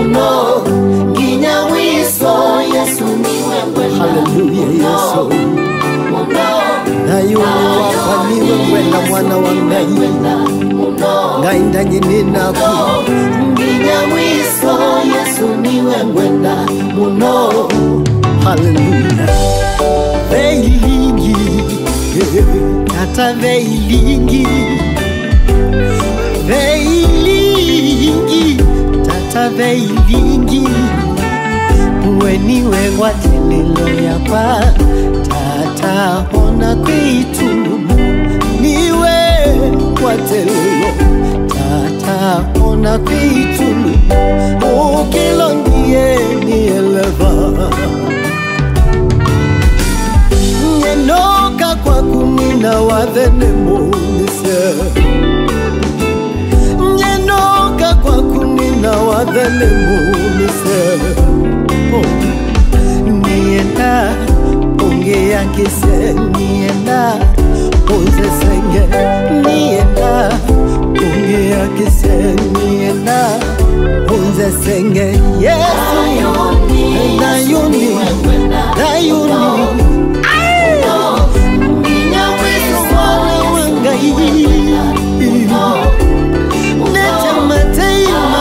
muno nginya mwiso Yesu niwe Ngwenda. Hallelujah Yesu muno nayo wapa niwe Ngwenda mwana wa Ngai Ngai ndanye ninaku nginya mwiso Yesu niwe Ngwenda muno. Hallelujah veilingi kata veilingi veilingi tata veilingi niwe ngwatelelo yapa tata hona kwitu niwe ngwatelelo tata hona kwitu ukilo ndiye nieleva nyenoka kwa kunina wadhene munise nyenoka kwa kunina wadhene munise nienda ongea kise nienda unze senge nienda ongea kise nienda unze senge Yesu nayuni nginya mwiso mwana wa Ngai nete matema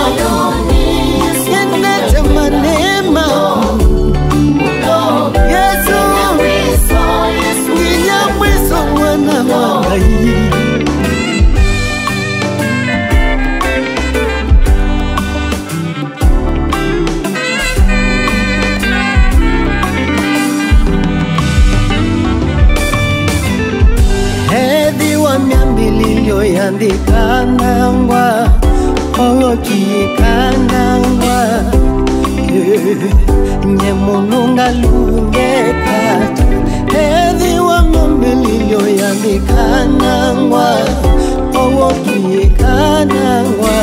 nete manema Yesu nginya mwiso mwana wa Ngai. Miambilio yandikanangwa okikanangwa nyemununga lungekata hedhi wa miambilio yandikanangwa okikanangwa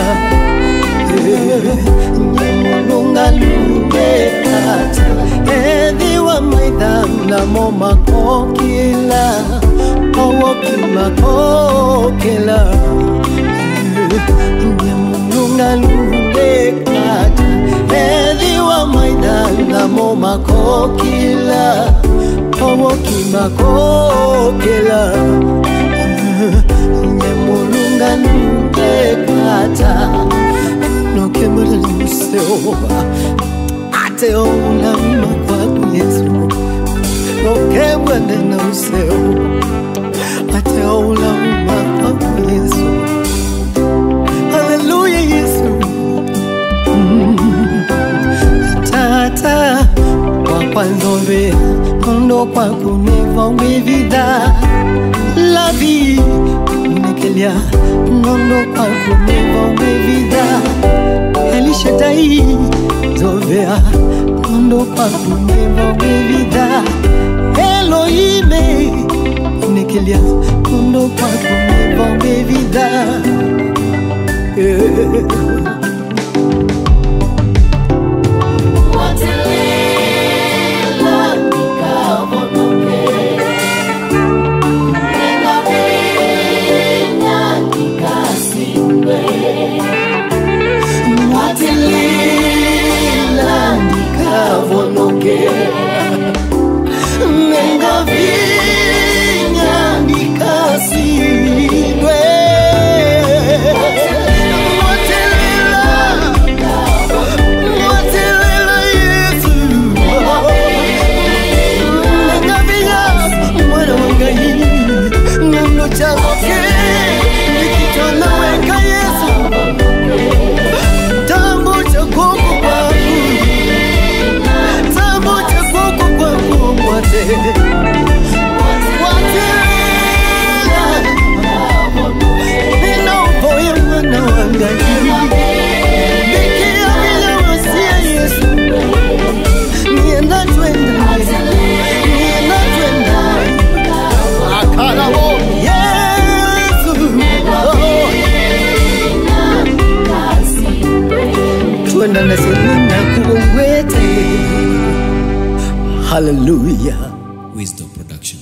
nyemununga lungekata hedhi wa Weidah na moma kokila Owokima kokela Nyamununga lungekata Hedhi wa Weidah na moma kokila Owokima kokela Nyamununga lungekata Nokemele luseoba Ate oula makwaku Yesu Nokemele luseoba Ate oula makwaku Yesu. Hallelujah Yesu. Tata kwa nzombe Kondo kwa kuneva Weidah la vie unekelia Nondo kwa kuneva Weidah Elishadai Zovea Nondo kwa kuneva Weidah Elohime unekelia Nondo kwa kuneva Weidah Hallelujah. Wisdom Production.